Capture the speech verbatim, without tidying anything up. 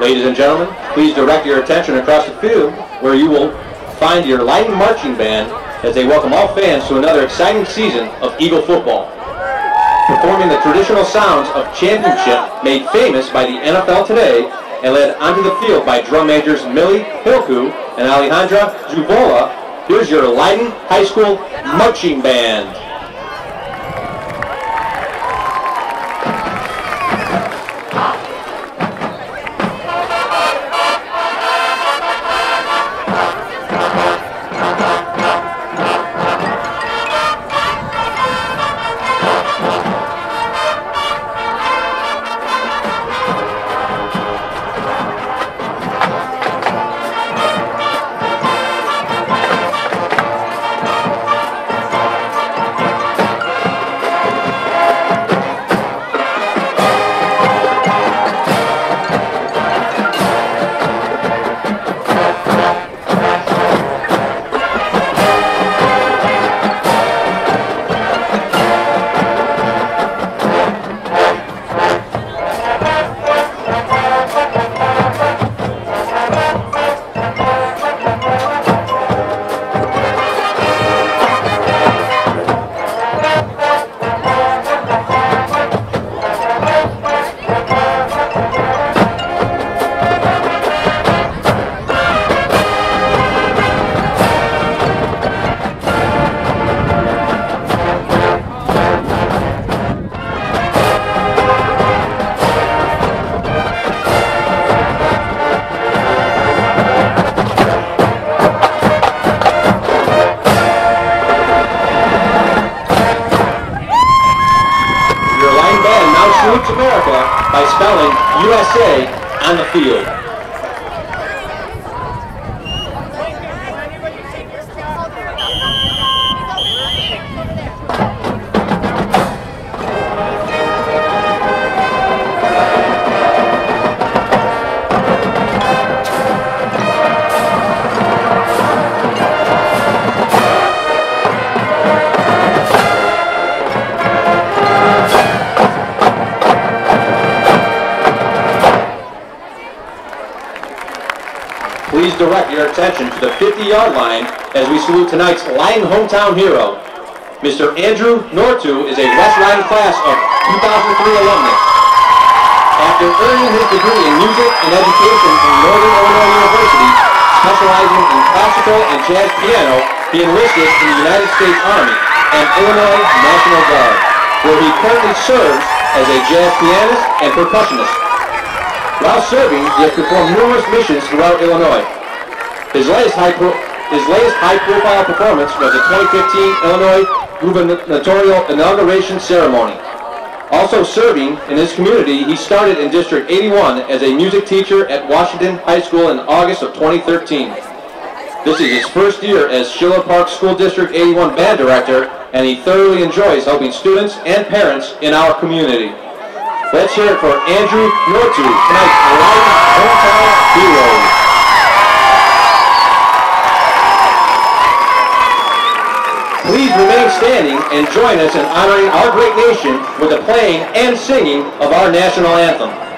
Ladies and gentlemen, please direct your attention across the field where you will find your Leyden marching band as they welcome all fans to another exciting season of Eagle football. Performing the traditional sounds of championship made famous by the N F L today and led onto the field by drum majors Millie Hilku and Alejandra Zubola, here's your Leyden High School Marching Band. Salutes America by spelling U S A on the field. Please direct your attention to the fifty-yard line as we salute tonight's Leyden hometown hero. Mister Andrew Nortu is a West Leyden class of two thousand three alumnus. After earning his degree in music and education from Northern Illinois University, specializing in classical and jazz piano, he enlisted in the United States Army and Illinois National Guard, where he currently serves as a jazz pianist and percussionist. While serving, he has performed numerous missions throughout Illinois. His latest high pro his latest high-profile performance was the twenty fifteen Illinois gubernatorial inauguration ceremony. Also serving in his community, he started in District eighty-one as a music teacher at Washington High School in August of twenty thirteen. This is his first year as Schiller Park School District eighty-one band director, and he thoroughly enjoys helping students and parents in our community. Let's hear it for Andrew Nortu, tonight's Leyden hometown hero. Please remain standing and join us in honoring our great nation with the playing and singing of our national anthem.